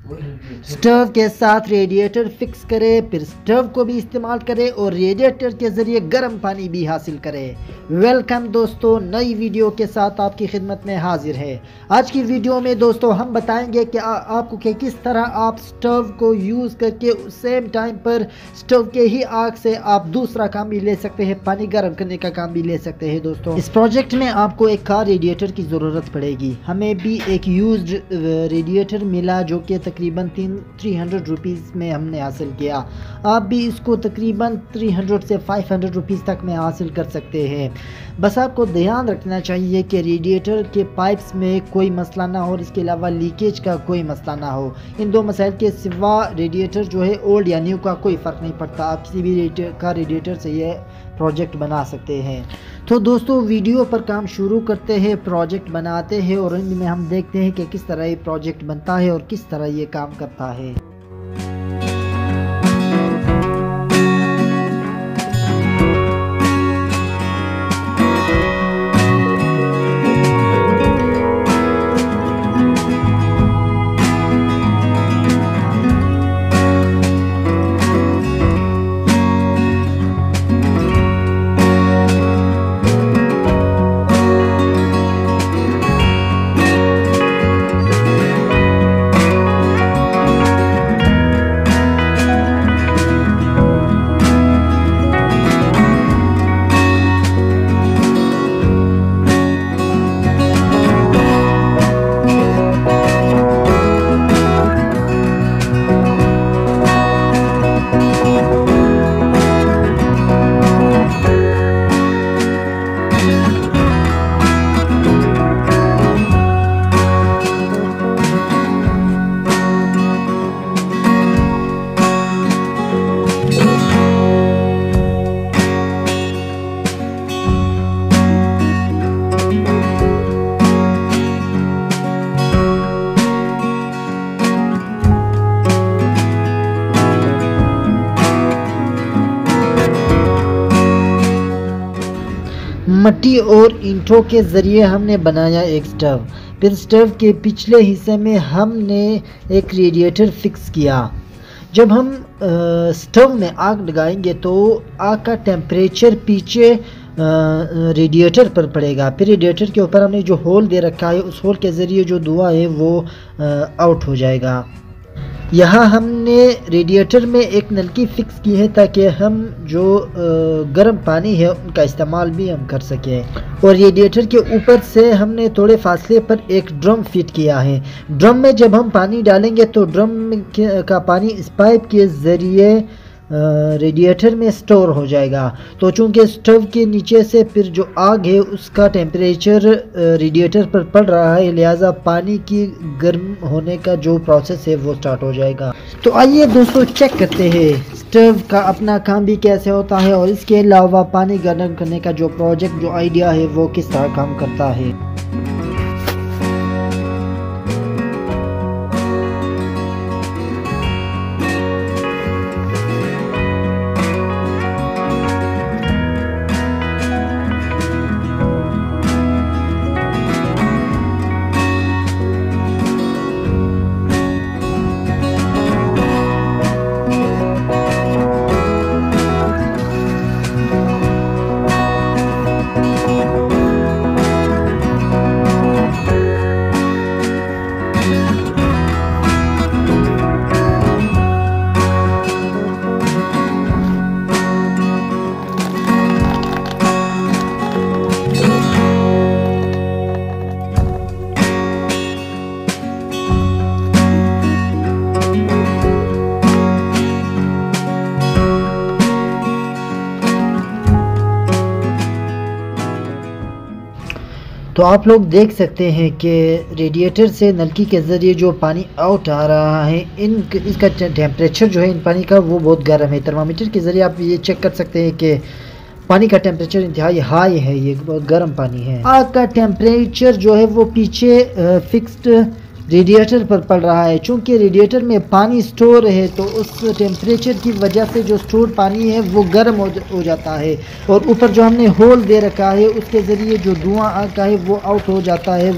Stove के साथ radiator fix करें, फिर स्टोव को भी इस्तेमाल करें और रेडिएटर के ज़रिए गर्म पानी भी हासिल करें। वेलकम दोस्तों, नई वीडियो के साथ आपकी खिदमत में हाजिर है। आज की वीडियो में दोस्तों हम बताएंगे कि आपको कि किस तरह आप स्टोव को यूज़ करके सेम टाइम पर स्टोव के ही आग से आप दूसरा काम भी ले सकते हैं, पानी गर्म करने का काम भी ले सकते हैं। दोस्तों इस प्रोजेक्ट में आपको एक कार रेडिएटर की ज़रूरत पड़ेगी। हमें भी एक यूज्ड रेडिएटर मिला जो कि तकरीबन 300 रुपीज़ में हमने हासिल किया। आप भी इसको तकरीबन 300 से 500 रुपीज़ तक में हासिल कर सकते हैं। बस आपको ध्यान रखना चाहिए कि रेडिएटर के पाइप्स में कोई मसला ना हो और इसके अलावा लीकेज का कोई मसला ना हो। इन दो मसाइल के सिवा रेडिएटर जो है ओल्ड या न्यू का कोई फ़र्क नहीं पड़ता, आप किसी भी रेडिएटर से ये प्रोजेक्ट बना सकते हैं। तो दोस्तों वीडियो पर काम शुरू करते हैं, प्रोजेक्ट बनाते हैं और इनमें हम देखते हैं कि किस तरह ये प्रोजेक्ट बनता है और किस तरह ये काम करता है। मिट्टी और ईंटों के ज़रिए हमने बनाया एक स्टोव। फिर स्टोव के पिछले हिस्से में हमने एक रेडिएटर फिक्स किया। जब हम स्टोव में आग लगाएंगे तो आग का टेम्परेचर पीछे रेडिएटर पर पड़ेगा। फिर रेडिएटर के ऊपर हमने जो होल दे रखा है उस होल के ज़रिए जो धुआं है वो आउट हो जाएगा। यहाँ हमने रेडिएटर में एक नलकी फिक्स की है ताकि हम जो गर्म पानी है उनका इस्तेमाल भी हम कर सकें। और रेडिएटर के ऊपर से हमने थोड़े फासले पर एक ड्रम फिट किया है। ड्रम में जब हम पानी डालेंगे तो ड्रम का पानी इस पाइप के ज़रिए रेडिएटर में स्टोर हो जाएगा। तो चूंकि स्टोव के नीचे से फिर जो आग है उसका टेम्परेचर रेडिएटर पर पड़ रहा है, लिहाजा पानी की गर्म होने का जो प्रोसेस है वो स्टार्ट हो जाएगा। तो आइए दोस्तों चेक करते हैं स्टोव का अपना काम भी कैसे होता है और इसके अलावा पानी गर्म करने का जो प्रोजेक्ट जो आइडिया है वो किस तरह काम करता है। तो आप लोग देख सकते हैं कि रेडिएटर से नलकी के ज़रिए जो पानी आउट आ रहा है इसका टेम्परेचर जो है इन पानी का वो बहुत गर्म है। थर्मामीटर के ज़रिए आप ये चेक कर सकते हैं कि पानी का टेम्परेचर इंतहाई हाई है, ये बहुत गर्म पानी है। आग का टेम्परेचर जो है वो पीछे फिक्स्ड रेडिएटर पर पड़ रहा है। चूँकि रेडिएटर में पानी स्टोर है तो उस टेम्परेचर की वजह से जो स्टोर पानी है वो गर्म हो जाता है और ऊपर जो हमने होल दे रखा है उसके ज़रिए जो धुआं आता है वो आउट हो जाता है, वो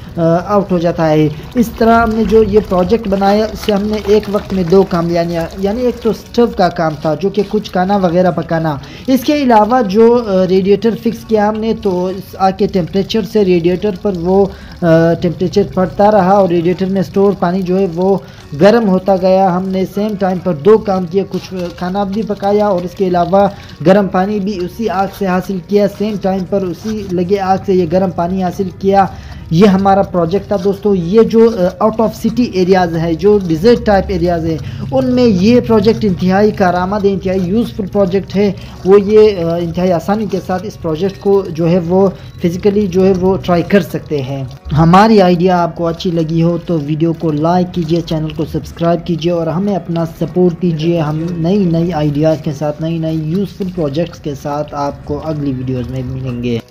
आउट हो जाता है। इस तरह हमने जो ये प्रोजेक्ट बनाया इससे हमने एक वक्त में 2 काम यानी एक तो स्टोव का काम था जो कि कुछ खाना वगैरह पकाना, इसके अलावा जो रेडिएटर फिक्स किया हमने तो आग के टेम्परेचर से रेडिएटर पर वो टेम्परेचर पड़ता रहा और रेडिएटर में स्टोर पानी जो है वो गर्म होता गया। हमने सेम टाइम पर 2 काम किए, कुछ खाना भी पकाया और इसके अलावा गर्म पानी भी उसी आग से हासिल किया, सेम टाइम पर उसी लगे आग से ये गर्म पानी हासिल किया। ये हमारा प्रोजेक्ट था दोस्तों। ये जो आउट ऑफ सिटी एरियाज़ है, जो डिज़र्ट टाइप एरियाज़ है, उनमें ये प्रोजेक्ट इंतहाई कारआमद है, इंतहाई यूज़फुल प्रोजेक्ट है। वो ये इंतहाई आसानी के साथ इस प्रोजेक्ट को जो है वो फिज़िकली जो है वो ट्राई कर सकते हैं। हमारी आइडिया आपको अच्छी लगी हो तो वीडियो को लाइक कीजिए, चैनल को सब्सक्राइब कीजिए और हमें अपना सपोर्ट कीजिए। हम नई आइडियाज़ के साथ, नई यूज़फुल प्रोजेक्ट्स के साथ आपको अगली वीडियोज़ में मिलेंगे।